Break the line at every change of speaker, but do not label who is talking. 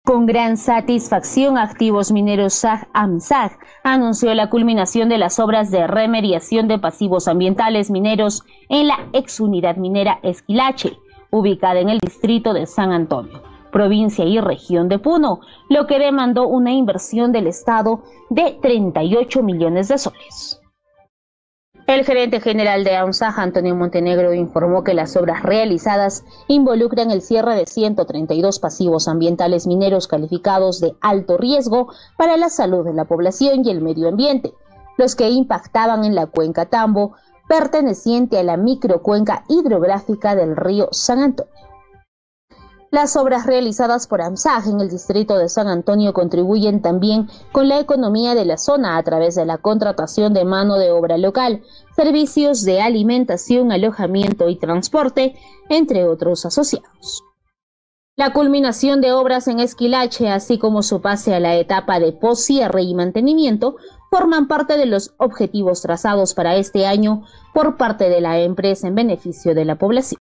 Con gran satisfacción, Activos Mineros SAG-AMSAG anunció la culminación de las obras de remediación de pasivos ambientales mineros en la exunidad minera Esquilache, ubicada en el distrito de San Antonio, provincia y región de Puno, lo que demandó una inversión del Estado de 38 millones de soles. El gerente general de AMSAG, Antonio Montenegro, informó que las obras realizadas involucran el cierre de 132 pasivos ambientales mineros calificados de alto riesgo para la salud de la población y el medio ambiente, los que impactaban en la cuenca Tambo, perteneciente a la microcuenca hidrográfica del río San Antonio. Las obras realizadas por AMSAG en el distrito de San Antonio contribuyen también con la economía de la zona a través de la contratación de mano de obra local, servicios de alimentación, alojamiento y transporte, entre otros asociados. La culminación de obras en Esquilache, así como su pase a la etapa de poscierre y mantenimiento, forman parte de los objetivos trazados para este año por parte de la empresa en beneficio de la población.